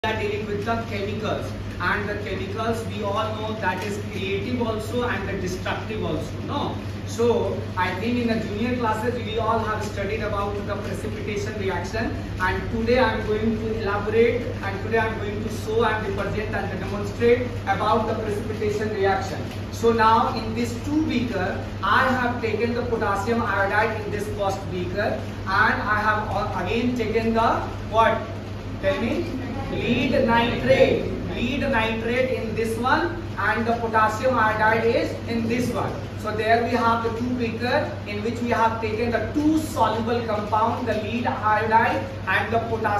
are dealing with the chemicals, and the chemicals we all know that is creative also and the destructive also, no? So I think in the junior classes we all have studied about the precipitation reaction, and today I am going to elaborate, and today I am going to show and represent and demonstrate about the precipitation reaction. So now in this 2 beaker I have taken the potassium iodide in this first beaker, and I have again taken the what? Tell me. Lead nitrate in this one, and the potassium iodide is in this one. So there we have the 2 beaker in which we have taken the 2 soluble compound, the lead iodide and the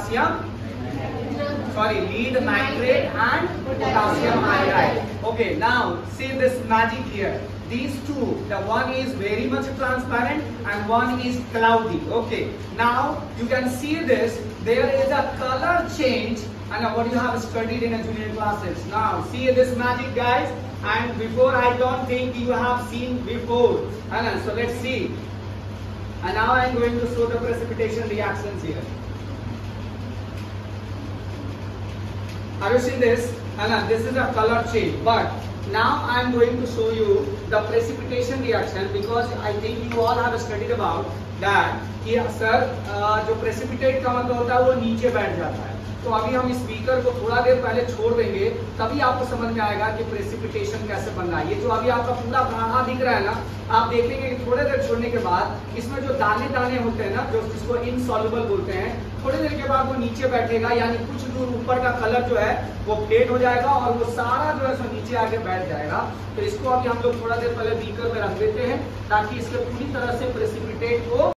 lead nitrate and potassium iodide. Okay, now see this magic here. These two, the one is very much transparent and one is cloudy. Okay, now you can see this, there is a color change, and what you have studied in a junior classes. Now see this magic, guys, and before I don't think you have seen before. So let's see. And now I am going to show the precipitation reactions here. Have you seen this? This is a color change, but now I am going to show you the precipitation reaction, because I think you all have studied about that कि sir जो precipitate का मतलब होता है वो नीचे बैठ जाता है. तो अभी हम स्पीकर को थोड़ा देर पहले छोड़ देंगे, तभी आपको समझ में आएगा कि प्रेसिपिटेशन कैसे बन रहा है. ये जो अभी आपका पूरा गाढ़ा दिख रहा है ना, आप देखेंगे कि थोड़ी देर छोड़ने के बाद इसमें जो दाने दाने होते हैं ना, जो जिसको इनसॉल्युबल बोलते हैं, थोड़ी देर के बाद वो नीचे बैठेगा, यानी कुछ दूर ऊपर का कलर जो है वो फेड हो जाएगा और वो सारा जो है सो नीचे आके बैठ जाएगा. तो इसको अभी हम लोग थोड़ा देर पहले बीकर में रख देते हैं, ताकि इसके पूरी तरह से प्रेसिपिटेट को